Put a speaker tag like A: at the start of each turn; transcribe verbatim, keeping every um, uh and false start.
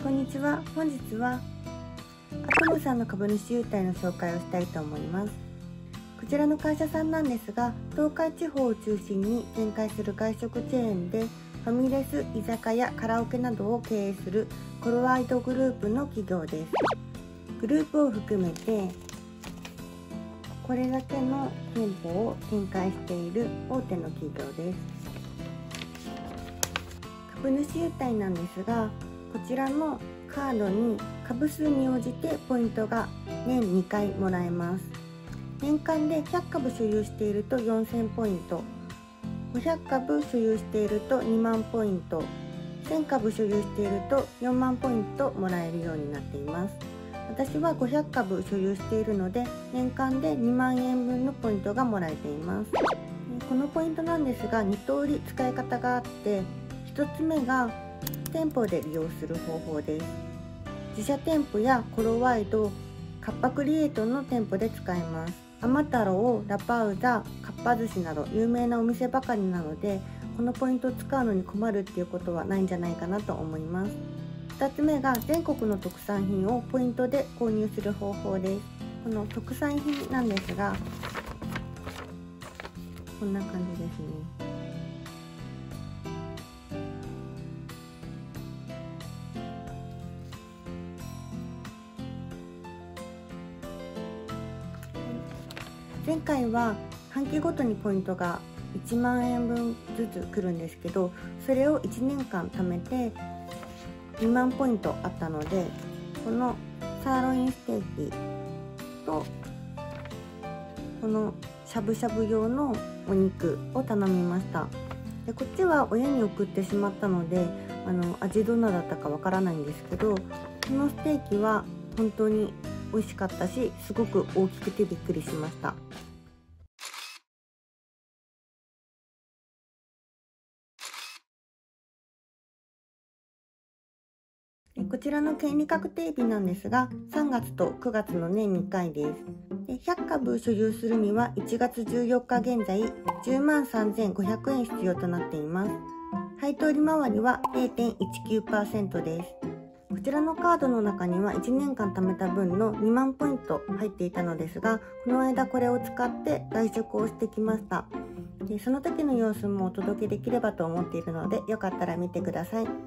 A: こんにちは。本日はアトムさんの株主優待の紹介をしたいと思います。こちらの会社さんなんですが、東海地方を中心に展開する外食チェーンで、ファミレス、居酒屋、カラオケなどを経営するコロワイドグループの企業です。グループを含めてこれだけの店舗を展開している大手の企業です。株主優待なんですが、こちらのカードに株数に応じてポイントが年にかいもらえます。年間でひゃくかぶ所有しているとよんせんポイント、ごひゃくかぶ所有しているとにまんポイント、せんかぶ所有しているとよんまんポイントもらえるようになっています。私はごひゃくかぶ所有しているので、年間でにまんえんぶんのポイントがもらえています。このポイントなんですが、に通り使い方があって、ひとつめが店舗で利用する方法です。自社店舗やコロワイド、カッパクリエイトの店舗で使えます。甘太郎、ラパウザ、かっぱ寿司など有名なお店ばかりなので、このポイントを使うのに困るっていうことはないんじゃないかなと思います。ふたつめが全国の特産品をポイントで購入する方法です。この特産品なんですが、こんな感じですね。前回は半期ごとにポイントがいちまんえんぶんずつ来るんですけど、それをいちねんかん貯めてにまんポイントあったので、このサーロインステーキとこのしゃぶしゃぶ用のお肉を頼みました。でこっちは親に送ってしまったので、あの味どんなだったかわからないんですけど、このステーキは本当に美味しかったし、すごく大きくてびっくりしました。こちらの権利確定日なんですが、さんがつとくがつの年にかいです。でひゃくかぶ所有するにはいちがつじゅうよっか現在じゅうまんさんぜんごひゃくえん必要となっています。配当利回りは れいてんいちきゅうパーセント です。こちらのカードの中にはいちねんかん貯めた分のにまんポイント入っていたのですが、この間これを使って外食をしてきました。でその時の様子もお届けできればと思っているので、よかったら見てください。